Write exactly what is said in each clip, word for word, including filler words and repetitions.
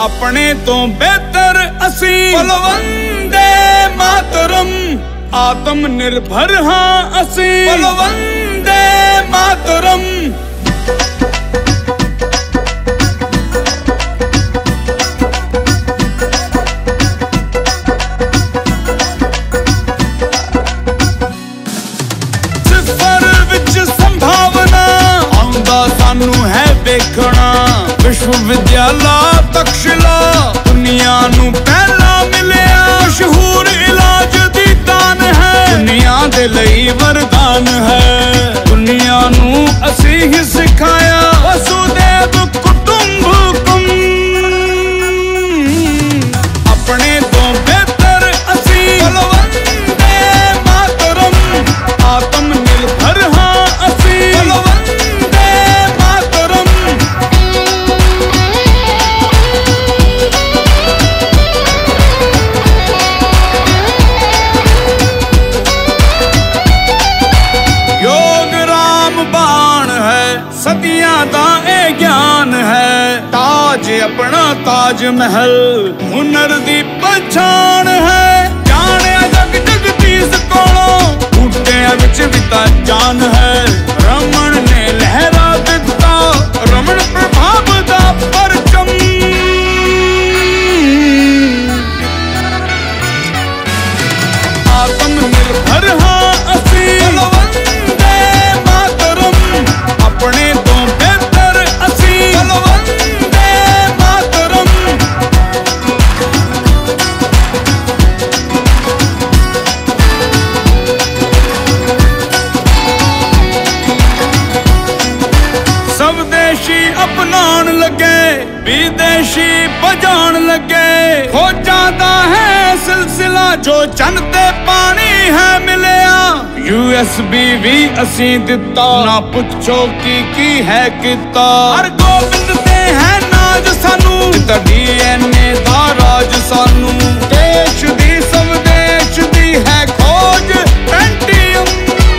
अपने तो बेहतर असी बलवंदे मातरम, आत्मनिर्भर हाँ असी बलवंदे मातरम। सानू है देखना विश्व विद्यालय तक्षशिला, दुनिया नू पहला मिलिया मशहूर इलाज दी दान है, दुनिया दे लई वरदान है, दुनिया नू असी ही सिखाया वसुदेव कुटुंबकम। अपने तो बेहतर असी बलवंदे मातरम, आत्मनिर्भर हाँ असी सदियां दा ए ज्ञान है, ताज अपना ताज महल हुनर दी पछाण है, जाने जग जगदीश कोलों बूटियां विच भी तां जान है, रमन ने लहरा दिता रमन प्रभाव दा परचम। आत्मनिर्भर हाँ असी बलवंदे मातरम, अपने तो बेहतर असी बलवंदे मातरम। स्वदेशी अपनान लगे विदेशी बजान लगे, खोजा दा है सिलसिला जो चनते पानी है मिलिया, यूएसबी भी असी दिता ना पुछो की की है किता, हर गोबिंद दे है नाज सानू डीएनए दा राज सानू, देश दी स्वदेश दी है खोज पेंटियम।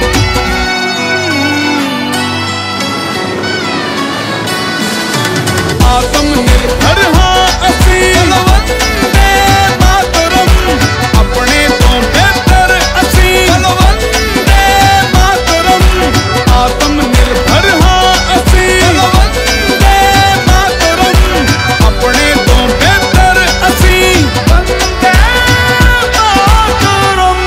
आत्मनिर्भर हाँ असी बलवंदे मातरम, अपने तो बेहतर असी बलवंदे मातरम, आत्मनिर्भर हाँ असी बलवंदे मातरम, अपने तो बेहतर असी वंदे मातरम।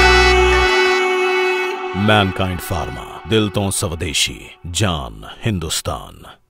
मैनकाइंड फार्मा, दिल तो स्वदेशी, जान हिंदुस्तान।